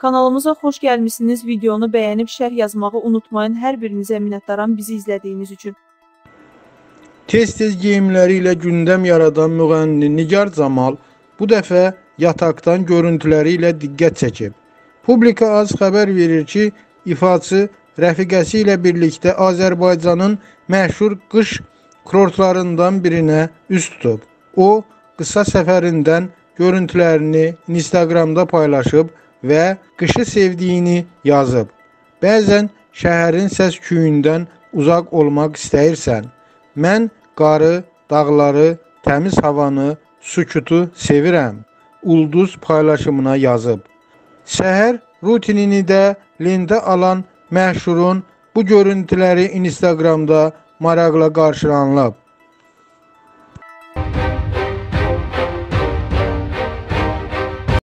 Kanalımıza xoş gəlmişsiniz. Videonu bəyənib şərh yazmağı unutmayın. Hər birinizə minnətdaram bizi izlədiyiniz üçün. Tez-tez geyimləri ilə gündəm yaradan müğənni Nigar Camal bu dəfə yataqdan görüntüləri ilə diqqət çəkib. Publika az xəbər verir ki, ifaçı rəfiqəsi ilə birlikdə Azərbaycanın məşhur qış kurortlarından birinə üz tutub. O, qısa səfərindən görüntülərini Instagramda paylaşıb və qışı sevdiyini yazıb. Bəzən şəhərin səs-küyündən uzaq olmaq istəyirsən. Mən qarı, dağları, təmiz havanı, sükutu sevirəm. Ulduz paylaşımına yazıb. Səhər rutinini də lentə alan məşhurun bu görüntüləri Instagramda maraqla qarşılanıb.